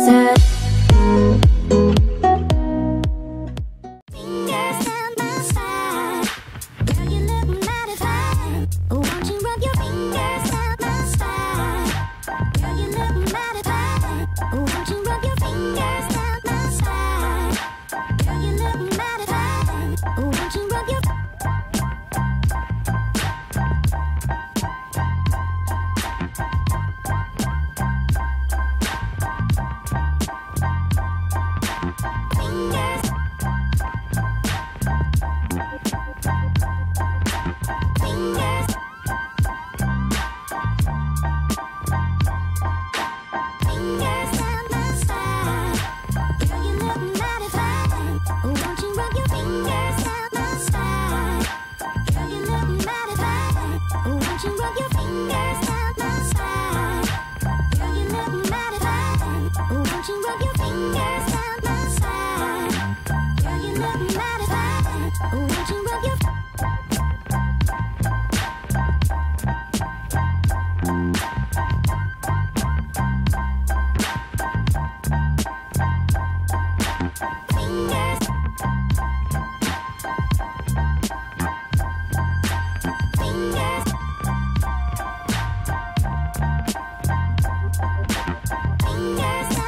said. Fingers down my spine. Girl, you look mighty fine. Won't you rub your fingers down my spine? Girl, you look mighty fine. Won't you rub your fingers down my spine? Girl, you look mighty fine. Won't you rub your fingers